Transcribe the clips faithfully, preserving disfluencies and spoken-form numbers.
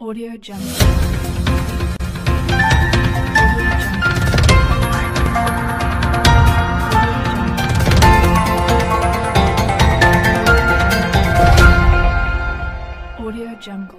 Audio Jungle. Audio Jungle.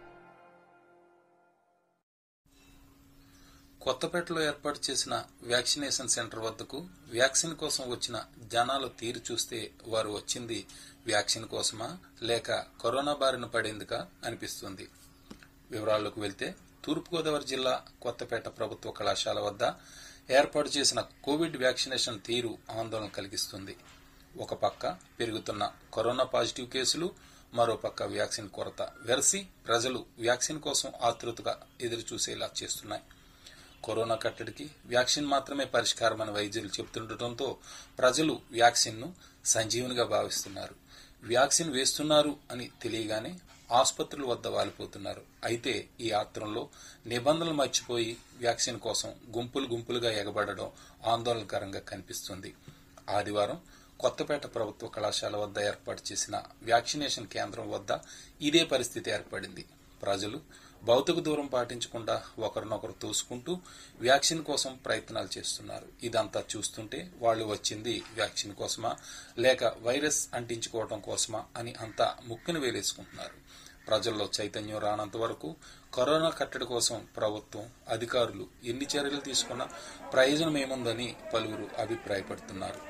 కొత్తపేటలో ఏర్పాటు చేసిన వ్యాక్సినేషన్ సెంటర్ వద్దకు వ్యాక్సిన్ కోసం వచ్చిన జనాల తీరు చూస్తే వారు వచ్చింది వ్యాక్సిన్ కోసమా లేక కరోనా బారిన పడేందుకా అనిపిస్తుంది. వివరాల్లోకి వెళ్తే తూర్పుగోదావరి జిల్లా కొత్తపేట ప్రభుత్వ కళాశాల వద్ద ఏర్పాటు చేసిన కోవిడ్ వ్యాక్సినేషన్ తీరు ఆందోళన కలిగిస్తుంది. ఒక పక్క పెరుగుతున్న కరోనా పాజిటివ్ కేసులు, మరోపక్క వ్యాక్సిన్ కొరత వెరసి ప్రజలు వ్యాక్సిన్ కోసం ఆతృతగా ఎదురు చూసేలా చేస్తున్నాయి. కరోనా కట్టడికి వ్యాక్సిన్ మాత్రమే పరిష్కారమని వైద్యులు చెబుతుండటంతో ప్రజలు వ్యాక్సిన్ ను సంజీవనిగా భావిస్తున్నారు. వ్యాక్సిన్ వేస్తున్నారు అని తెలియగానే ఆసుపత్రుల వద్ద వాలిపోతున్నారు. అయితే ఈ ఆత్రంలో నిబంధనలు మర్చిపోయి వ్యాక్సిన్ కోసం గుంపులు గుంపులుగా ఎగబడడం ఆందోళనకరంగా కనిపిస్తుంది. ఆదివారం కొత్తపేట ప్రభుత్వ కళాశాల వద్ద ఏర్పాటు చేసిన వ్యాక్సినేషన్ కేంద్రం వద్ద ఇదే పరిస్థితి ఏర్పడింది. ప్రజలు భౌతిక దూరం పాటించకుండా ఒకరినొకరు తోసుకుంటూ వ్యాక్సిన్ కోసం ప్రయత్నాలు చేస్తున్నారు. ఇదంతా చూస్తుంటే వాళ్ళు వచ్చింది వ్యాక్సిన్ కోసమా లేక వైరస్ అంటించుకోవడం కోసమా అని అంతా ముక్కును వేలేసుకుంటున్నారు. ప్రజల్లో చైతన్యం రానంత వరకు కరోనా కట్టడి కోసం ప్రభుత్వం అధికారులు ఎన్ని చర్యలు తీసుకున్నా ప్రయోజనం ఏముందని పలువురు అభిప్రాయపడుతున్నారు.